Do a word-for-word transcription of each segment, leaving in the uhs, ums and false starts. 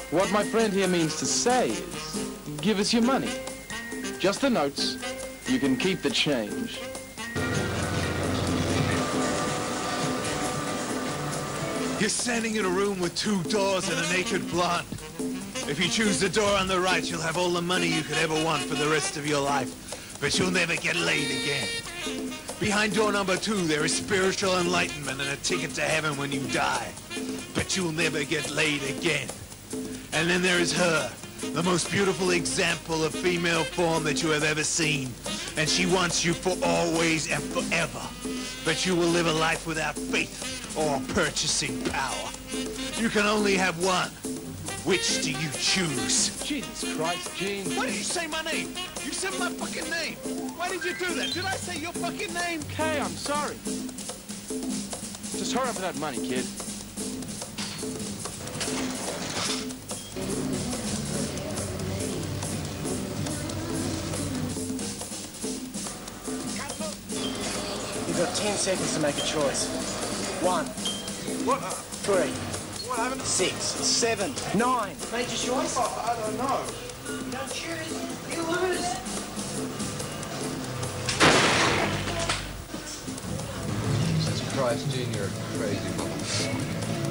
What my friend here means to say is, give us your money. Just the notes. You can keep the change. You're standing in a room with two doors and a naked blonde. If you choose the door on the right, you'll have all the money you could ever want for the rest of your life. But you'll never get laid again. Behind door number two, there is spiritual enlightenment and a ticket to heaven when you die. But you'll never get laid again. And then there is her, the most beautiful example of female form that you have ever seen. And she wants you for always and forever. But you will live a life without faith or purchasing power. You can only have one. Which do you choose? Jesus Christ, Gene. Why did you say my name? You said my fucking name. Why did you do that? Did I say your fucking name? Okay, I'm sorry. Just hurry up with that money, kid. You've got ten seconds to make a choice. One. What? Three. What happened? Six. Seven. Nine. Made your choice? Oh, I don't know. You don't choose, you lose. Jesus Christ, Gene, you're a crazy woman.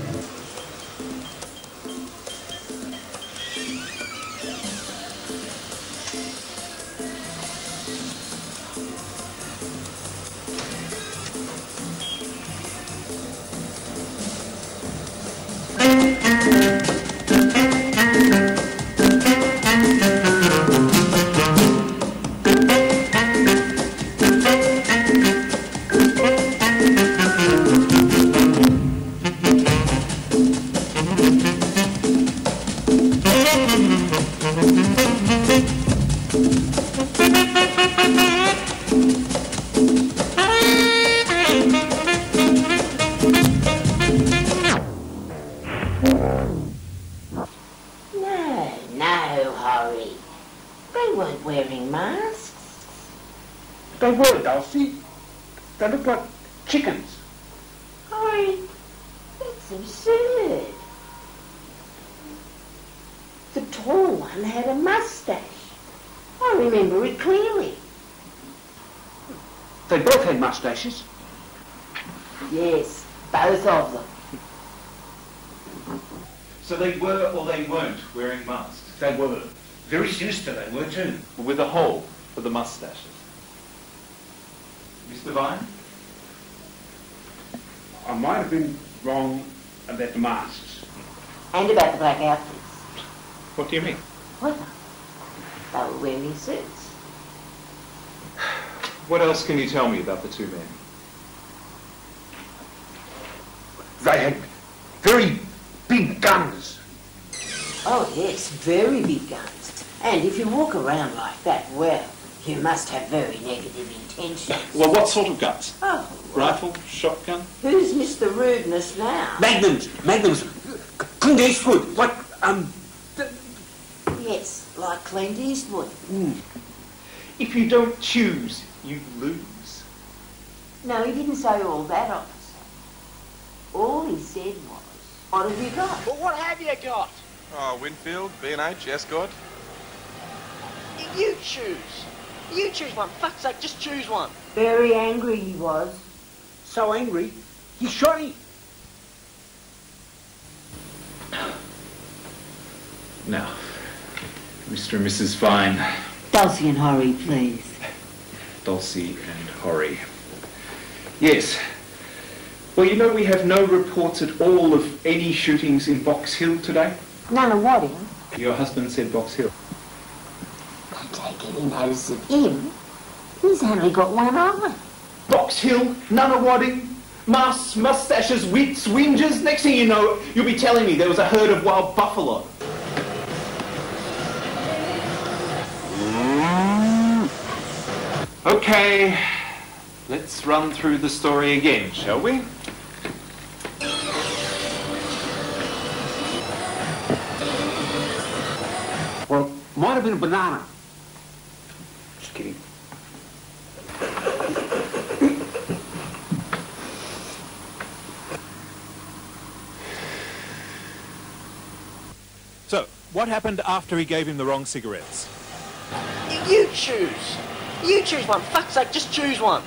They were, Dulcie. They look like chickens. Harry, that's absurd. The tall one had a moustache. I remember it clearly. They both had moustaches. Yes, both of them. So they were or they weren't wearing masks? They were. Very sinister they were too. With a hole for the moustaches. Mister Vine? I might have been wrong about the masks. And about the black outfits. What do you mean? What? They were wearing suits. What else can you tell me about the two men? They had very big guns. Oh yes, very big guns. And if you walk around like that, well, you must have very negative intentions. Well, what sort of guns? Oh, Rifle? Shotgun? who's Mister Rudeness now? Magnums. Magnums. Clint Eastwood. Like, um... Yes, like Clint Eastwood. Mm. If you don't choose, you lose. No, he didn't say all that, officer. All he said was, what have you got? Well, what have you got? Oh, Winfield, B and H, Escort. You choose. You choose one. Fuck's sake, just choose one. Very angry he was. So angry, he shot him. Now, Mister and Missus Vine. Dulcie and Horry, please. Dulcie and Horry. Yes. Well, you know we have no reports at all of any shootings in Box Hill today. None of what, him? Your husband said Box Hill. Don't take any notice of him. He's only got one eye. Box Hill, none of wadding, masks, mustaches, wits, whingers. Next thing you know, you'll be telling me there was a herd of wild buffalo. Okay, let's run through the story again, shall we? Well, might have been a banana. Just kidding. So, what happened after he gave him the wrong cigarettes? You choose. You choose one. Fuck's sake, just choose one.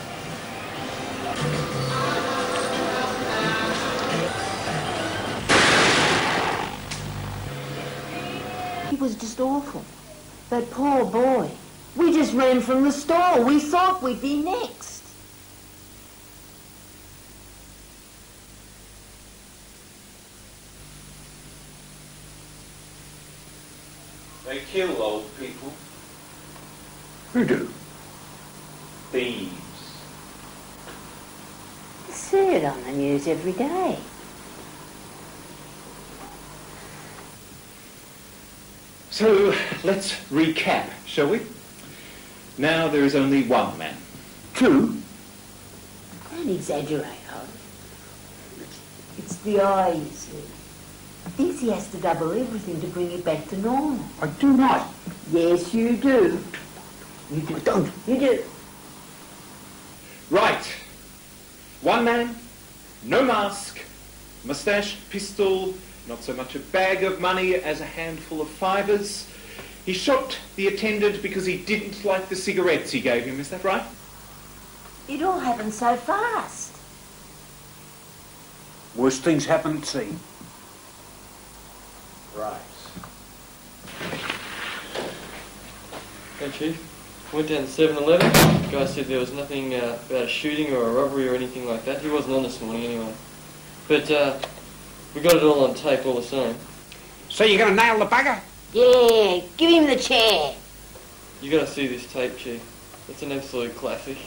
It was just awful. That poor boy. We just ran from the store. We thought we'd be next. They kill old people. Who do? Thieves. I see it on the news every day. So, let's recap, shall we? Now there is only one man. Two? Don't exaggerate, Holly. It's the eye, you see. Thinks he has to double everything to bring it back to normal. I do not. Yes, you do. You do. Don't. You do. Right. One man, no mask, moustache, pistol, not so much a bag of money as a handful of fivers. He shot the attendant because he didn't like the cigarettes he gave him, is that right? It all happened so fast. Worst things happen at sea. Right. Hey Chief, went down to seven eleven. The guy said there was nothing uh, about a shooting or a robbery or anything like that. He wasn't on this morning anyway. But uh, we got it all on tape all the same. So you're going to nail the bugger? Yeah, give him the chair. You got to see this tape, Chief. It's an absolute classic.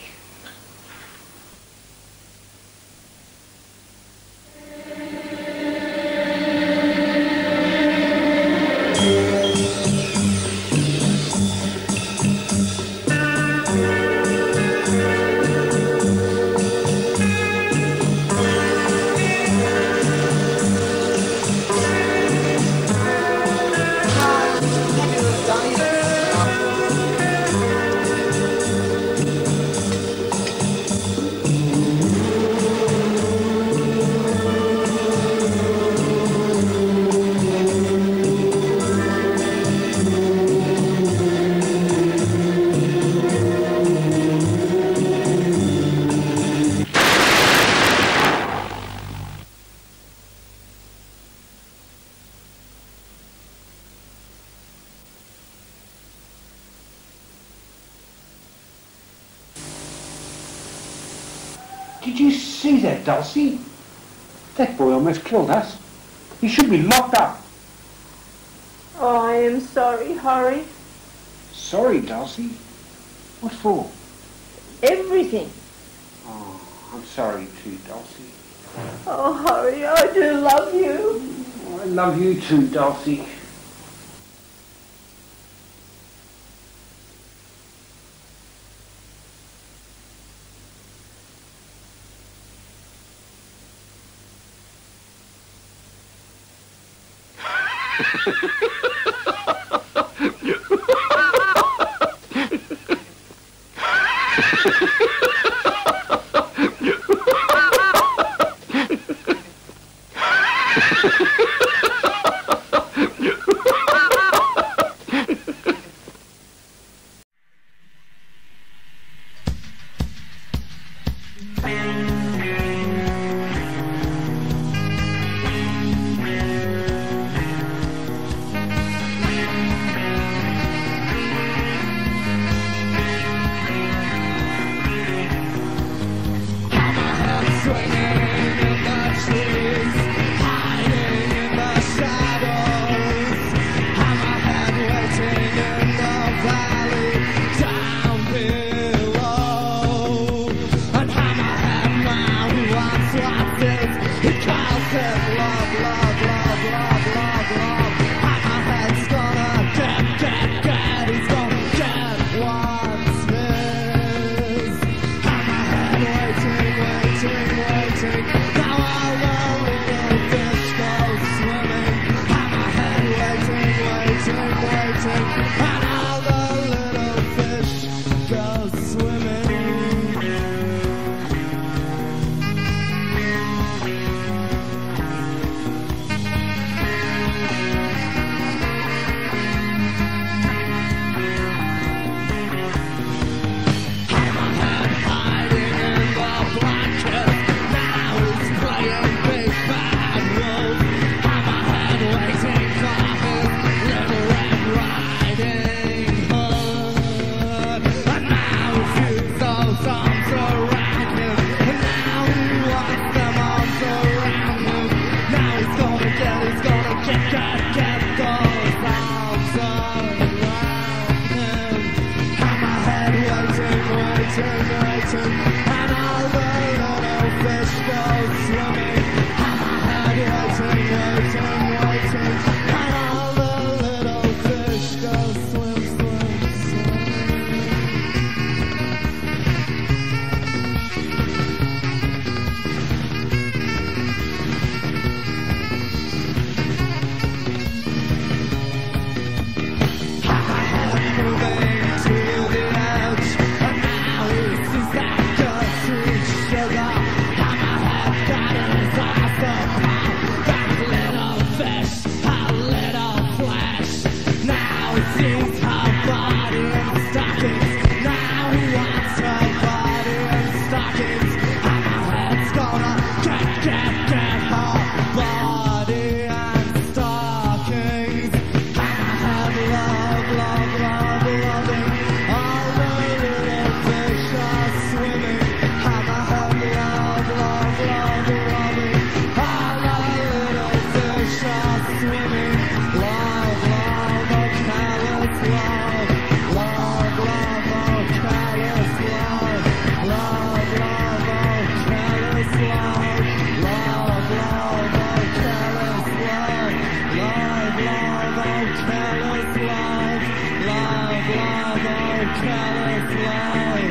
Did you see that, Dulcie? That boy almost killed us. He should be locked up. Oh, I am sorry, Harry. Sorry, Dulcie. What for? Everything. Oh, I'm sorry too, Dulcie. Oh, Harry, I do love you. Oh, I love you too, Dulcie. Love, love, oh, careless love.